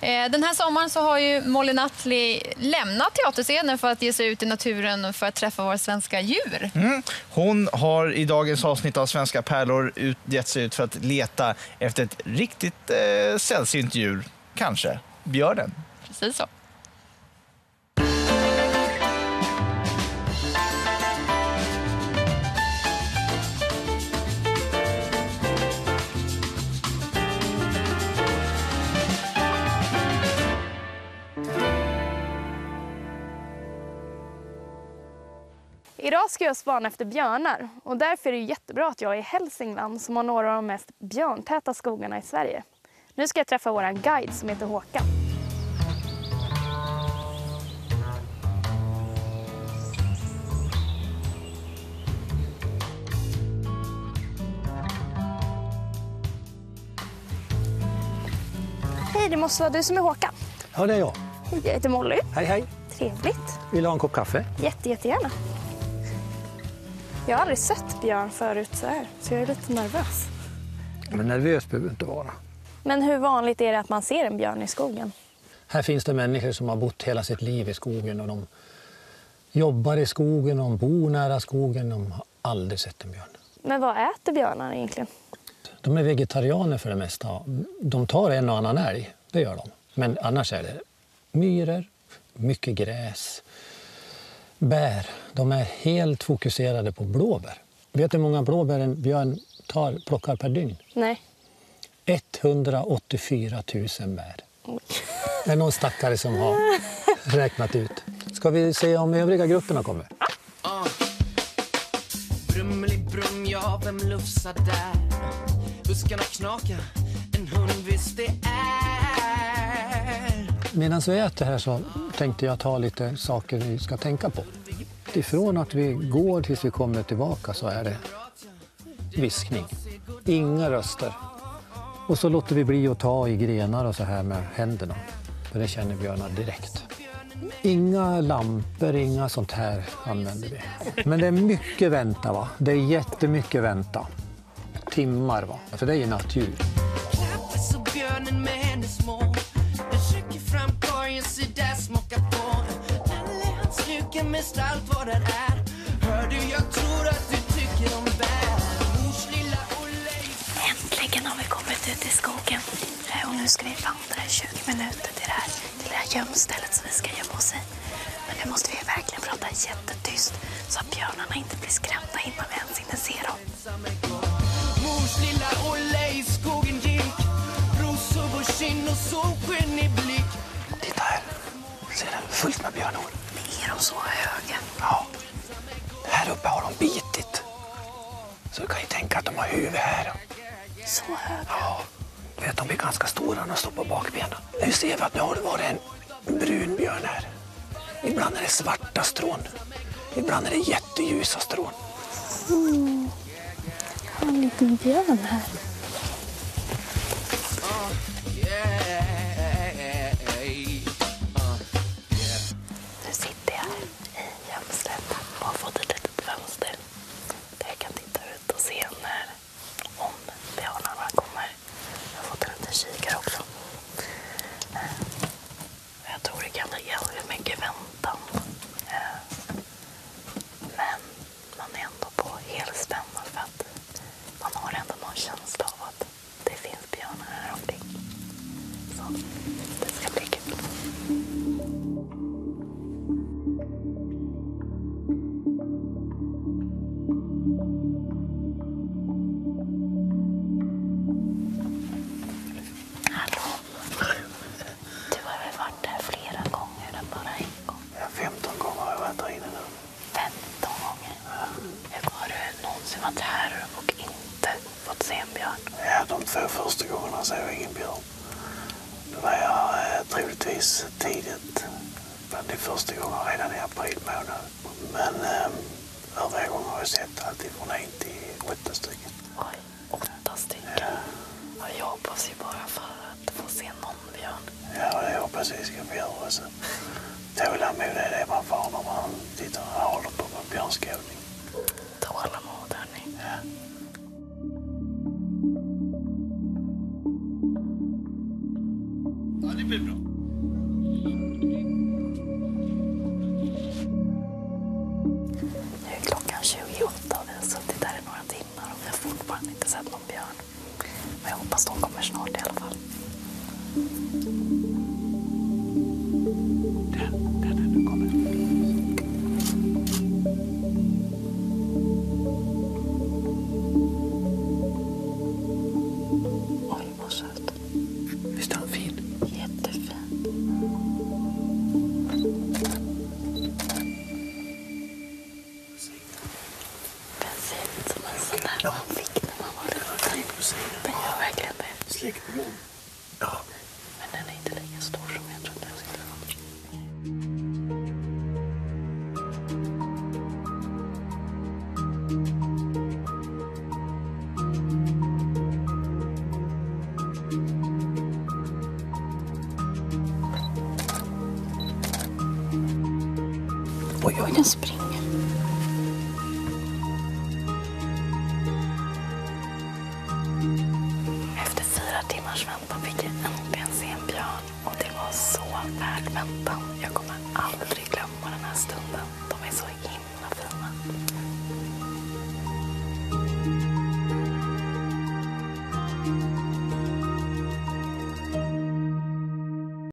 Den här sommaren så har ju Molly Nutley lämnat teaterscenen för att ge sig ut i naturen för att träffa våra svenska djur. Hon har i dagens avsnitt av Svenska pärlor gett sig ut för att leta efter ett riktigt sällsynt djur. Kanske björnen. Precis så. Idag ska jag spana efter björnar och därför är det jättebra att jag är i Hälsingland som har några av de mest björntäta skogarna i Sverige. Nu ska jag träffa våran guide som heter Håkan. Hej, det måste vara du som är Håkan. Ja, det är jag. Hej, jag heter Molly. Hej, hej. Trevligt. Vill du ha en kopp kaffe? Jättegärna. Jag har aldrig sett björn förut så jag är lite nervös. Men nervös behöver du inte vara. Men hur vanligt är det att man ser en björn i skogen? Här finns det människor som har bott hela sitt liv i skogen och de jobbar i skogen, de bor nära skogen, de har aldrig sett en björn. Men vad äter björnar egentligen? De är vegetarianer för det mesta. De tar en och annan älg, det gör de. Men annars är det myror, mycket gräs, bär. De är helt fokuserade på blåbär. Vet du hur många blåbär en björn plockar per dygn? Nej. 184 000 bär. Det är någon stackare som har räknat ut. Ska vi se om övriga grupperna kommer? Brum, ja, vem lufsar där? Buskarna knakar, en hund visst det är. Medan vi äter här så tänkte jag ta lite saker vi ska tänka på. Ifrån att vi går tills vi kommer tillbaka så är det viskning. Inga röster. Och så låter vi bli att ta i grenar och så här med händerna. För det känner björnar direkt. Inga lampor, inga sånt här använder vi. Men det är mycket vänta, va? Det är jättemycket vänta. Timmar, va? För det är ju nattdjur. Så björnen med hennes små. Den trycker fram korgen, så där smockar på. Eller han slukar mest allt vad det är. Hör du, jag tror att du tycker om bär. Mors lilla Olle. Äntligen har vi kommit ut i skogen. Och nu ska vi vandra i 20 minuter till det här gömstället som vi ska gömma oss i. Men nu måste vi verkligen prata jättetyst så att björnarna inte blir skrämda innan vi ens hinner se dem. Mors lilla Olle i skogen gick. Rosor på kind och solsken i blick. Titta här. Ser du? Fullt med björnor. Är de så höga? Ja. Här uppe har de bitit. Så du kan ju tänka att de har huvud här. Så höga? Ja. Du vet, de blir ganska stora när de står på bakbenen. Nu ser vi att nu har det varit en brun björn här. Ibland är det svarta strån. Ibland är det jätteljusa strån. Jag har en liten björn här. Nu sitter jag i gömslet och har fått ett litet fönster där jag kan titta ut och se om björnarna kommer. Jag har fått en liten kikare också. Jag tror det kan bli ganska mycket väntan. Men man är ändå på helspänna för att man har ändå någon känsla av att det finns björnar här omkring. Så det ska bli kul. Hallå? Du har väl varit här flera gånger eller bara en gång? Ja, 15 gånger har jag varit där inne nu. 15 gånger? Har du någonsin varit här och inte fått se en björn? Ja, de 2 första gångerna såg jag ingen björn. Då var jag troligtvis tidigt. Bland de första gångerna redan i april månad. Men övriga gånger har jag sett allt från 1 till 8 stycken. Oj, 8 stycken? Ja, jag hoppas ju bara för att få se någon björn. Ja, det hoppas vi ska få göra så. Tålamod är det man får när man tittar och håller på med björnskådning. Tålamod, hörni. Ja. Ja, det blir bra. Nu är klockan 28 och vi har suttit där i några timmar och vi har fortfarande inte sett någon björn. Men jag hoppas de kommer snart i alla fall. Den kommer. Oj, vad söt. Visst är han fin? Jättefin. Bensin som en sån där man fick när man var liten. Den gör verkligen det. Släck på den. Ja. Men den är inte lika stor som jag trodde den skulle vara. Oj, oj, den springer. Efter 4 timmars väntan fick jag äntligen se en björn och det var så värt väntan. Jag kommer